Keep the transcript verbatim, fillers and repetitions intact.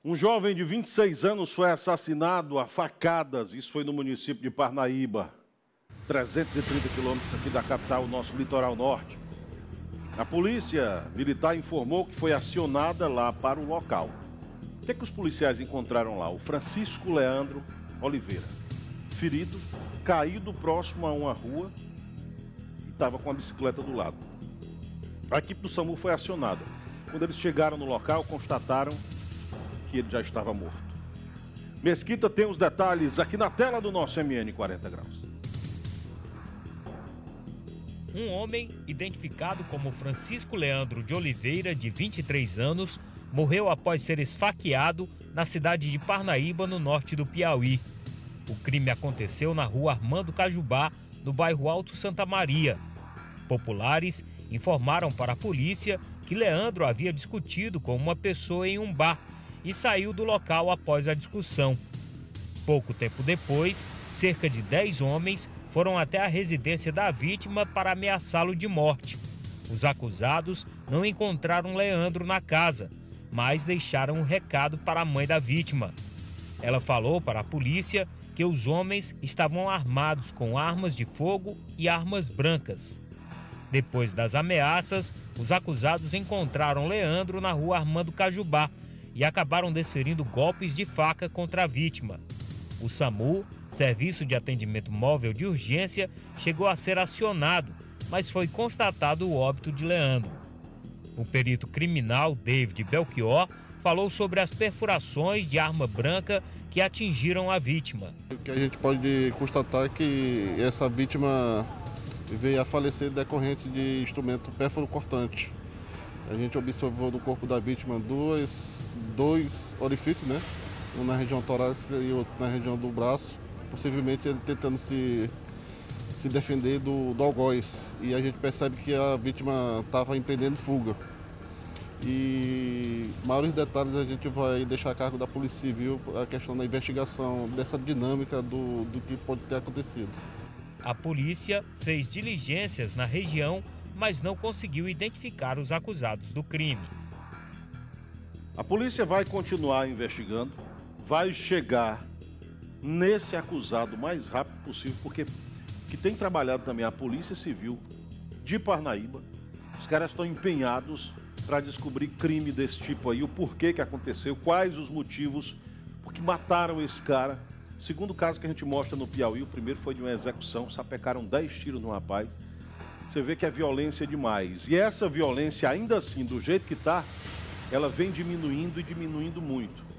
Um jovem de vinte e seis anos foi assassinado a facadas, isso foi no município de Parnaíba, trezentos e trinta quilômetros aqui da capital, nosso litoral norte. A polícia militar informou que foi acionada lá para o local. O que é que os policiais encontraram lá? O Francisco Leandro Oliveira, ferido, caído próximo a uma rua e estava com a bicicleta do lado. A equipe do SAMU foi acionada. Quando eles chegaram no local, constataram que ele já estava morto. Mesquita tem os detalhes aqui na tela do nosso M N quarenta graus. Um homem, identificado como Francisco Leandro de Oliveira, de vinte e três anos, morreu após ser esfaqueado na cidade de Parnaíba, no norte do Piauí. O crime aconteceu na rua Armando Cajubá, no bairro Alto Santa Maria. Populares informaram para a polícia que Leandro havia discutido com uma pessoa em um bar e saiu do local após a discussão. Pouco tempo depois, cerca de dez homens foram até a residência da vítima para ameaçá-lo de morte. Os acusados não encontraram Leandro na casa, mas deixaram um recado para a mãe da vítima. Ela falou para a polícia que os homens estavam armados com armas de fogo e armas brancas. Depois das ameaças, os acusados encontraram Leandro na rua Armando Cajubá e acabaram desferindo golpes de faca contra a vítima. O SAMU, Serviço de Atendimento Móvel de Urgência, chegou a ser acionado, mas foi constatado o óbito de Leandro. O perito criminal David Belchior falou sobre as perfurações de arma branca que atingiram a vítima. O que a gente pode constatar é que essa vítima veio a falecer decorrente de instrumento pérfuro cortante. A gente observou no corpo da vítima dois, dois orifícios, né? Um na região torácica e outro na região do braço, possivelmente ele tentando se, se defender do, do algoz. E a gente percebe que a vítima estava empreendendo fuga. E maiores detalhes a gente vai deixar a cargo da Polícia Civil, a questão da investigação dessa dinâmica do, do que pode ter acontecido. A polícia fez diligências na região, mas não conseguiu identificar os acusados do crime. A polícia vai continuar investigando, vai chegar nesse acusado o mais rápido possível, porque que tem trabalhado também a Polícia Civil de Parnaíba, os caras estão empenhados para descobrir crime desse tipo aí, o porquê que aconteceu, quais os motivos, porque mataram esse cara. Segundo o caso que a gente mostra no Piauí, o primeiro foi de uma execução, sapecaram dez tiros no rapaz. Você vê que é violência demais. E essa violência, ainda assim, do jeito que está, ela vem diminuindo e diminuindo muito.